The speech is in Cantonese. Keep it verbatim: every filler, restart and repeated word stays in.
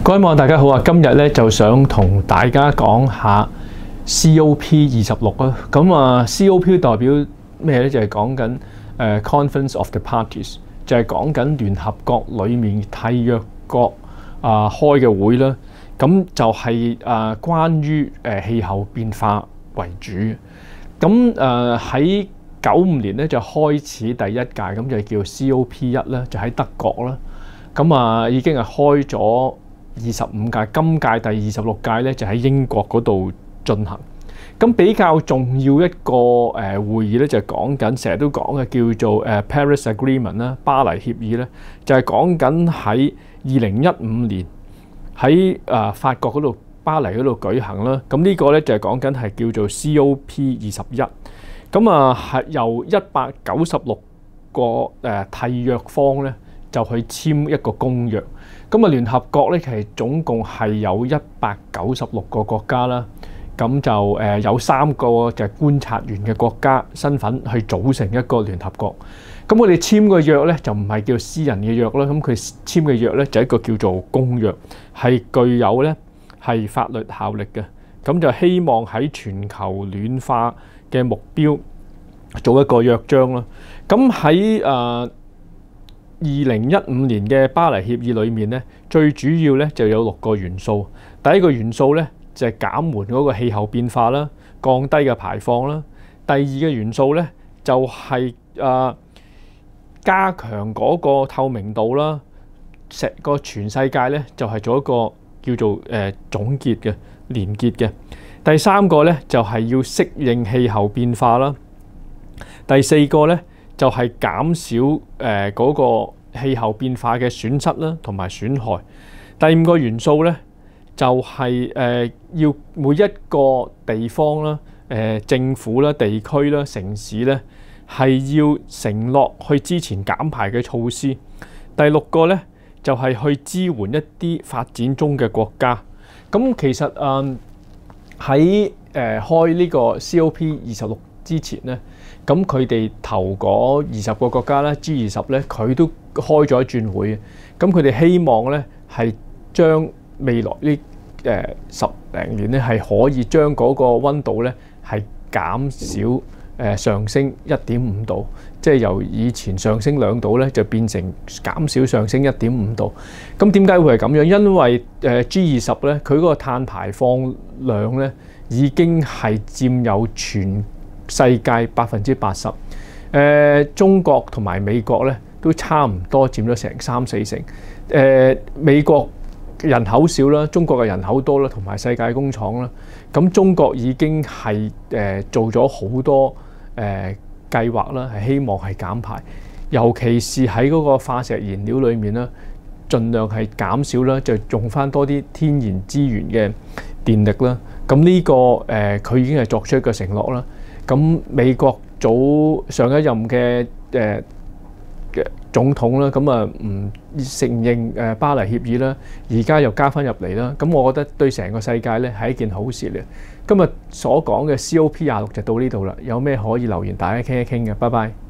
各位網友大家好啊！今日咧就想同大家講下 C O P 二十六啊。咁啊 ，C O P 代表咩咧？就係講緊誒 Conference of the Parties， 就係講緊聯合國裡面締約國啊開嘅會啦。咁就係誒關於誒氣候變化為主。咁誒喺九五年咧就開始第一屆，咁就叫 C O P 一啦，就喺德國啦。咁啊已經係開咗二十五屆，今屆第二十六屆咧就喺英國嗰度進行。咁比較重要一個誒會議咧，就係講緊成日都講嘅叫做誒 Paris Agreement 啦，巴黎協議咧，就係講緊喺二零一五年喺誒法國嗰度巴黎嗰度舉行啦。咁呢個咧就係講緊係叫做 C O P 二十一。咁啊係由一百九十六個誒締約方咧就去簽一個公約。咁啊，聯合國咧其實總共係有一百九十六個國家啦，咁就誒有三個就係觀察員嘅國家身份去組成一個聯合國。咁我哋簽個約咧就唔係叫私人嘅約啦，咁佢簽嘅約咧就係一個叫做公約，係具有咧係法律效力嘅。咁就希望喺全球暖化嘅目標做一個約章啦。咁喺誒二零一五年嘅巴黎協議裏面咧，最主要咧就有六個元素。第一個元素咧就係減緩嗰個氣候變化啦，降低嘅排放啦。第二個元素咧就係誒加強嗰個透明度啦。成個全世界咧就係做一個叫做誒總結嘅連結嘅。第三個咧就係要適應氣候變化啦。第四個咧就係減少誒嗰個氣候變化嘅損失啦，同埋損害。第五個元素咧就係誒要每一個地方啦、誒政府啦、地區啦、城市咧係要承諾去支持減排嘅措施。第六個咧就係去支援一啲發展中嘅國家。咁其實誒喺誒開呢個 C O P 二十六之前咧，咁佢哋頭嗰二十個國家咧 G 二十咧，佢都開咗一轉會。咁佢哋希望咧係將未來呢誒十零年咧係可以將嗰個溫度咧係減少誒上升一點五度，即係由以前上升兩度咧就變成減少上升一點五度。咁點解會係咁樣？因為誒 G 二十咧佢嗰個碳排放量咧已經係佔有全世界百分之八十，誒中國同埋美國咧都差唔多佔咗成三四成。誒、呃、美國人口少啦，中國嘅人口多啦，同埋世界工廠啦。咁中國已經係誒、呃、做咗好多誒、呃、計劃啦，係希望係減排，尤其是喺嗰個化石燃料裏面啦，盡量係減少啦，就用翻多啲天然資源嘅電力啦。咁呢、這個誒佢、呃、已經係作出一個承諾啦。咁美國早上一任嘅誒嘅總統啦，咁啊唔承認誒巴黎協議啦，而家又加翻入嚟啦。咁我覺得對成個世界咧係一件好事嚟。今日所講嘅 C O P 廿六就到呢度啦。有咩可以留言大家傾一傾嘅，拜拜。